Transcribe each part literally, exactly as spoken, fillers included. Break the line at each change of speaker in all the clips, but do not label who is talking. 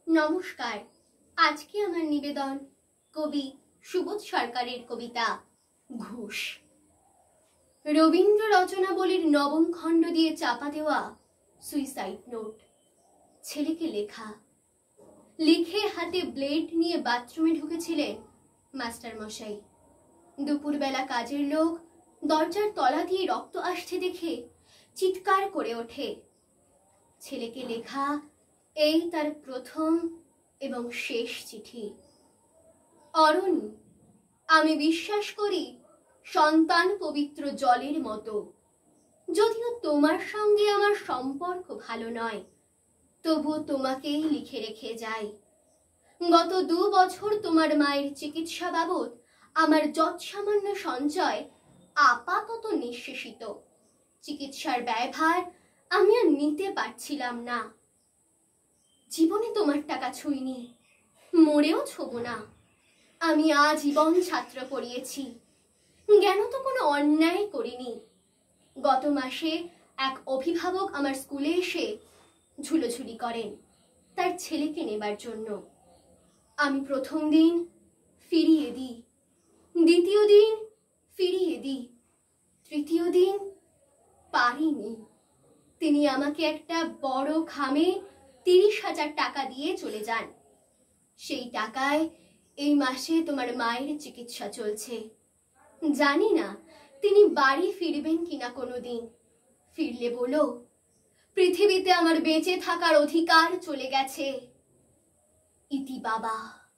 নমস্কার। আজকে আমার নিবেদন কবি সুবোধ সরকারের কবিতা ঘুষ। রবীন্দ্র রচনাবলীর নবম খণ্ড দিয়ে চাপা দেওয়া সুইসাইড নোট। ছেলেকে লেখা। লিখে হাতে ব্লেড নিয়ে বাথরুমে ঢুকেছিলেন মাস্টার মশাই। দুপুরবেলা কাজের লোক দরজার তলা দিয়ে রক্ত আসছে দেখে চিৎকার করে ওঠে। ছেলেকে লেখা এই তার প্রথম এবং শেষ চিঠি। অরুণ, আমি বিশ্বাস করি সন্তান পবিত্র জলের মতো। যদিও তোমার সঙ্গে আমার সম্পর্ক ভালো নয়, তবুও তোমাকেই লিখে রেখে যাই। গত দু বছর তোমার মায়ের চিকিৎসা বাবদ আমার যৎসামান্য সঞ্চয় আপাতত নিঃশেষিত। চিকিৎসার ব্যয়ভার আমি আর নিতে পারছিলাম না। জীবনে তোমার টাকা ছুঁইনি, মরেও ছোব না। আমি আজীবন ছাত্র পড়িয়েছি, জ্ঞান তো কোনো অন্যায় করিনি। গত মাসে এক অভিভাবক আমার স্কুলে এসে ঝুলোঝুলি করেন তার ছেলেকে নেবার জন্য। আমি প্রথম দিন ফিরিয়ে দিই, দ্বিতীয় দিন ফিরিয়ে দিই, তৃতীয় দিন পারিনি। তিনি আমাকে একটা বড় খামে তিরিশ হাজার টাকা দিয়ে চলে যান। সেই টাকায় এই মাসে তোমার মায়ের চিকিৎসা চলছে। জানি না তিনি বাড়ি ফিরবেন কিনা কোনোদিন। ফিরলে বলো, পৃথিবীতে আমার বেঁচে থাকার অধিকার চলে গেছে। ইতি বাবা।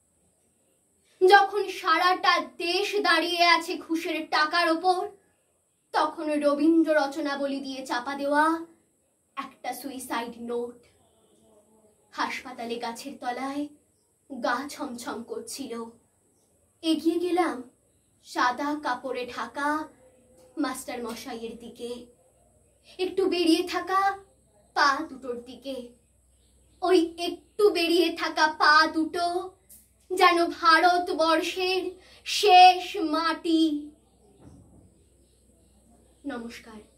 যখন সারাটা দেশ দাঁড়িয়ে আছে ঘুষের টাকার ওপর, তখন রবীন্দ্র রচনাবলী দিয়ে চাপা দেওয়া একটা সুইসাইড নোট। হাসপাতালে গাছের তলায় গা ছমছম করছিল। এগিয়ে গেলাম সাদা কাপড়ে ঢাকা মাস্টার মশাইয়ের দিকে, একটু বেরিয়ে থাকা পা দুটোর দিকে। ওই একটু বেরিয়ে থাকা পা দুটো যেন ভারতবর্ষের শেষ মাটি। নমস্কার।